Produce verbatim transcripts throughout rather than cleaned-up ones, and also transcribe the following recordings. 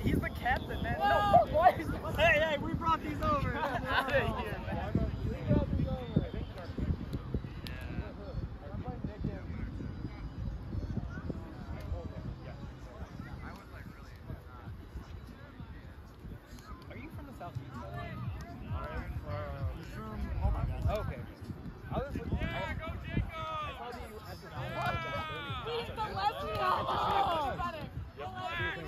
he's the captain, man. No, what? Hey, hey, we brought these over. Out of here, man. We brought these over. Are you from the southeast? I'm from. Oh my God. Oh, okay. I was looking. Yeah, go Jacob! I saw you at the. Beat the left now. Oh, got it. Yep. Yep.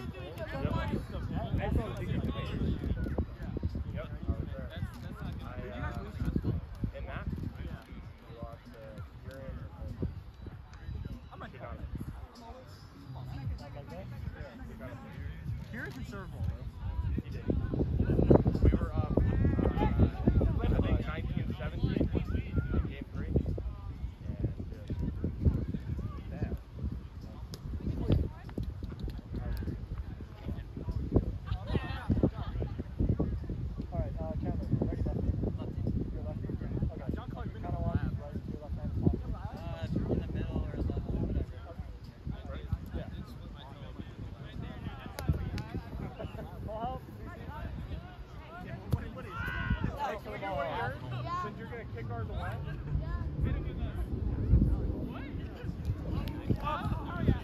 I saw the picture. Yep, I was there. I, uh, in that? Yeah. We lost, uh, you're in or home? I'm not on it. I'm always. Kieran can serve ball, though. He did. We were up, uh, I think nineteen seventeen in game three. And, uh, bad. All right, uh, Chandler, ready lefty? Lefty. You're lefty? Okay. John Clark, kind of want right to your left hand possible? Uh, in the middle or left, whatever. Right? Yeah. Full help? What do you Thanks for the ball. Since you're going to kick ours away? Oh, yeah.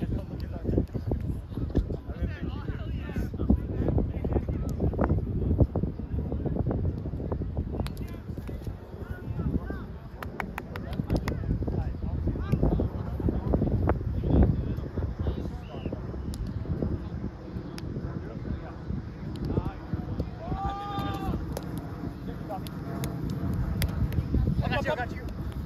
I got you, I got you.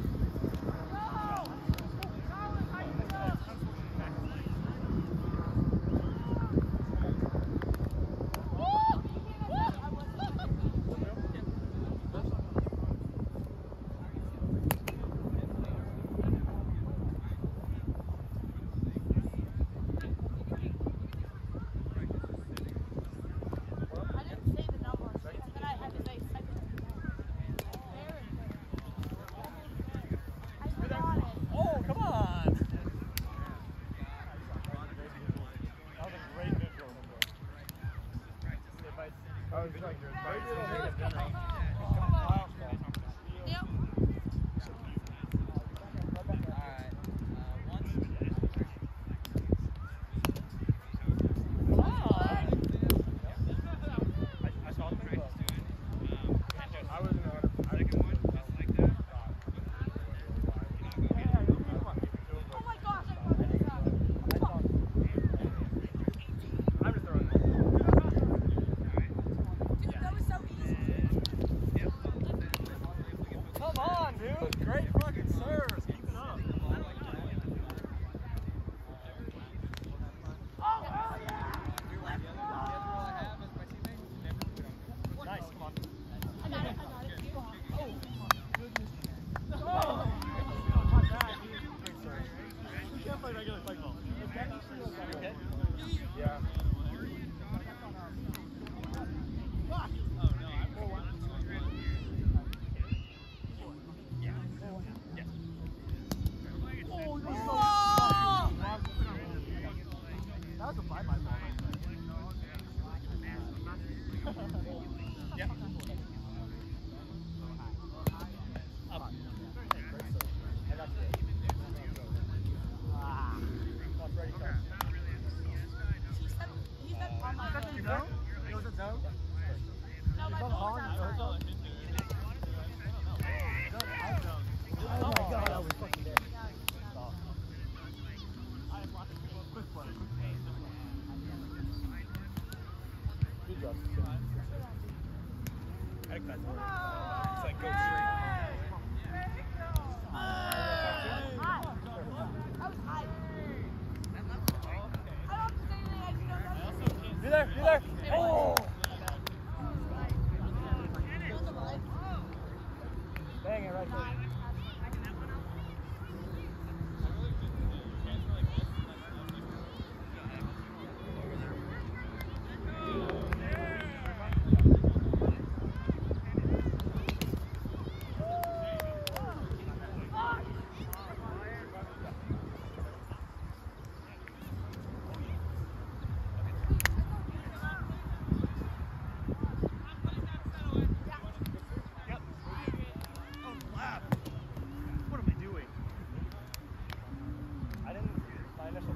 Oh, come on! That was a great visual. I was like, Yep. Come on, dude! Great fucking serves! Keep it up! Oh, hell yeah! Nice, come on. I got it, I got it. Oh, goodness. Oh! Not bad. You can't play regular play ball. Okay? Yeah. Fuck! That was a bye-bye ball. Yeah. Up. Ah. That's ready, coach. He said, he said, on my Is that the zone? It was a zone? No, my Zone ball's on? outside. Oh my God, I was fucking there. Good job. I think that's where it's like go straight. Be there, be there. Oh! Bang it right there.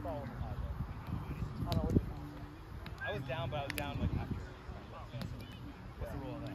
follow the high though. I don't know what you I was down, but I was down like after. What's the rule of that?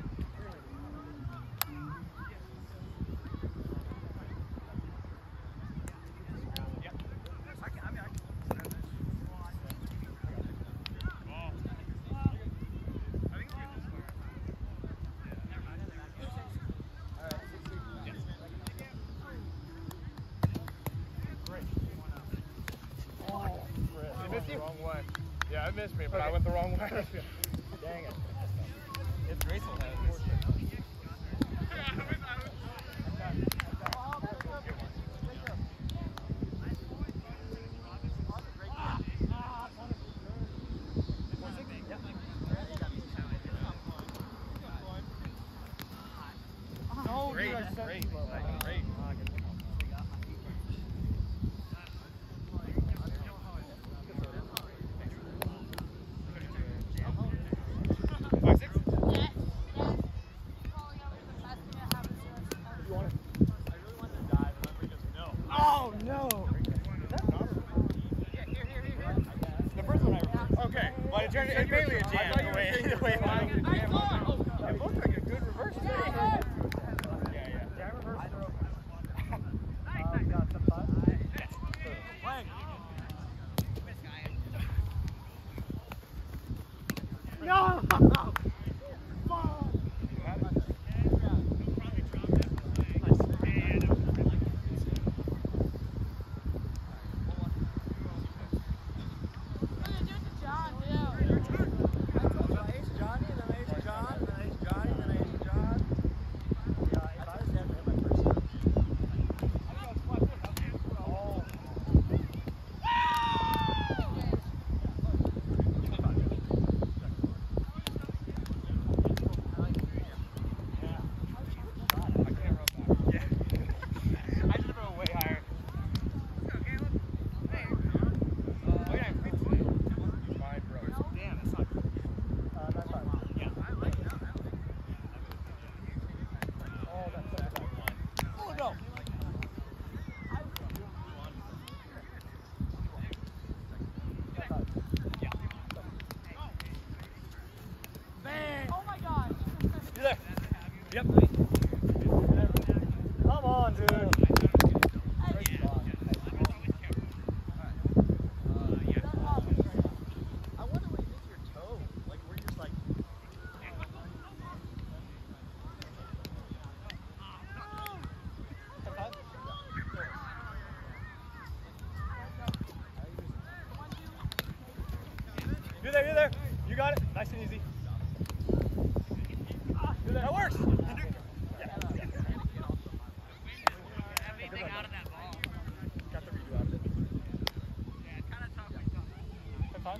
Wrong way. Yeah, it missed me, but okay. I went the wrong way. Dang it. It's graceful. No, great, great, like, great. It's mainly a jam. The way, the way I thought. It looked like a good reverse. Yeah, yeah. Yeah, reverse throw. Uh, we got some five. Flag. No! Yep. Come on, dude. Great spot. I wonder when you hit your toe, like where you're just like. You're there, you're there. You got it. Nice and easy. That works. Everything out of that ball. Got the redo out of it. Yeah, it's kind of tough. That's fine.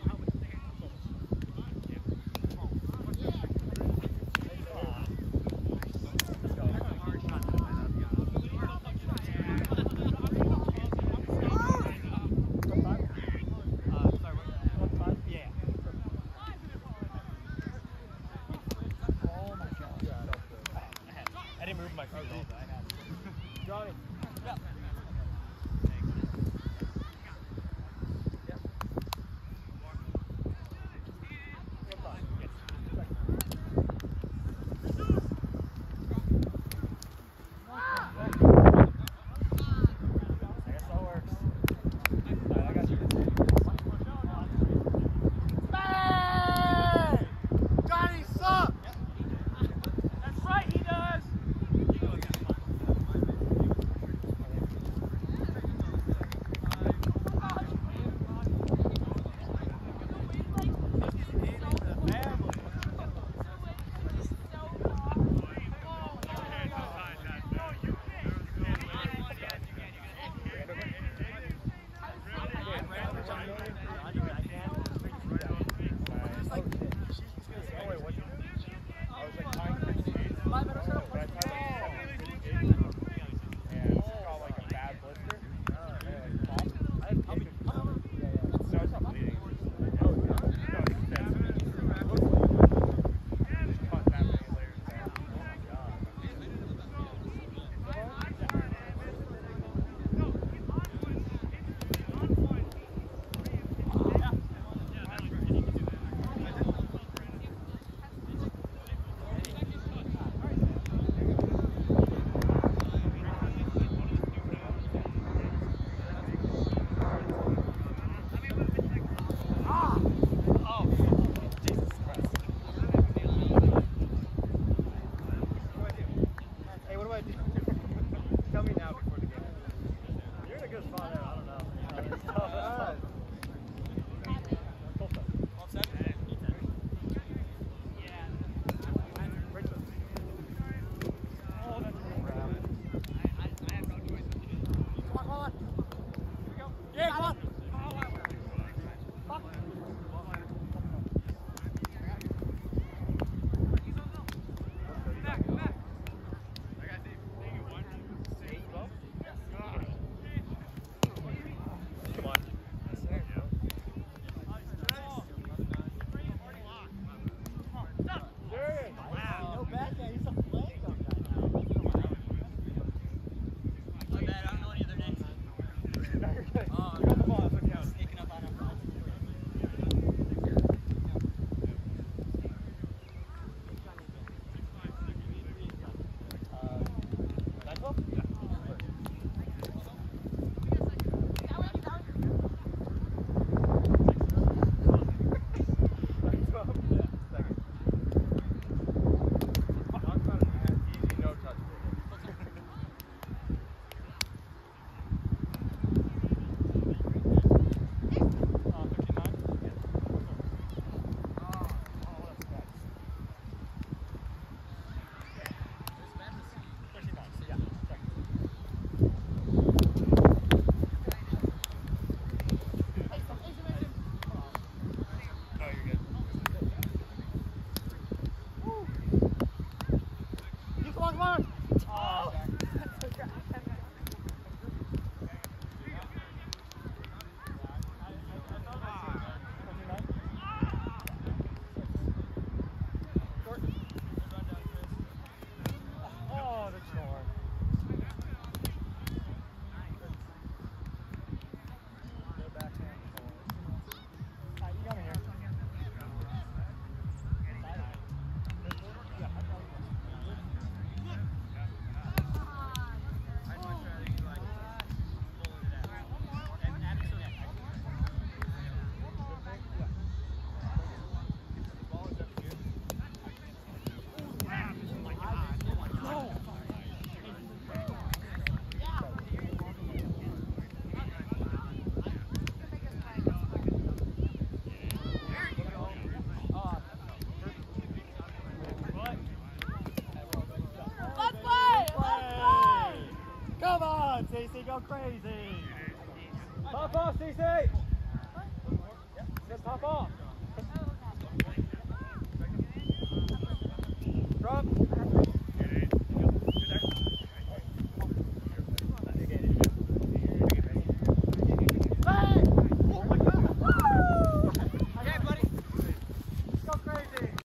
go crazy. Pop off, C C. Just pop off. Drop.